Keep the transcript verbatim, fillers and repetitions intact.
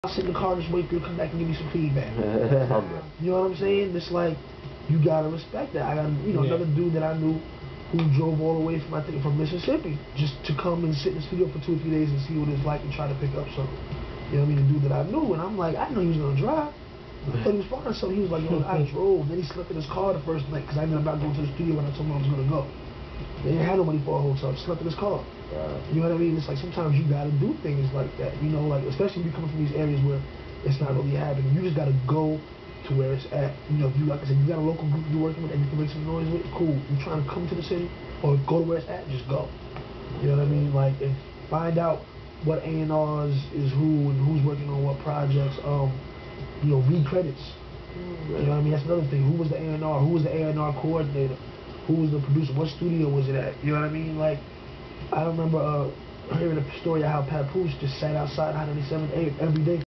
I'll sit in the car, just wait for you to come back and give me some feedback. You know what I'm saying? It's like, you gotta respect that. I got, you know, yeah. another dude that I knew who drove all the way from, I think, from Mississippi just to come and sit in the studio for two or three days and see what it's like and try to pick up something. You know what I mean? The dude that I knew, and I'm like, I didn't know he was gonna drive. I thought he was fine, so he was like, yo, I drove. Then he slept in his car the first night because I ended up not going to the studio when I told him I was gonna go. They didn't have no money for a hotel. Slept in his car. Right. You know what I mean? It's like sometimes you gotta do things like that. You know, like especially if you coming from these areas where it's not really happening. You just gotta go to where it's at. You know, if you like I said, you got a local group you're working with and you can make some noise with, cool. You're trying to come to the city or go to where it's at, just go. You know what I mean? Like, and find out what A and Rs is who and who's working on what projects. Um, you know, read credits. Mm-hmm. You know what I mean? That's another thing. Who was the A and R? Who was the A and R coordinator? Who was the producer? What studio was it at? You know what I mean? Like, I remember uh, hearing a story of how Papoose just sat outside Hot ninety-seven every day.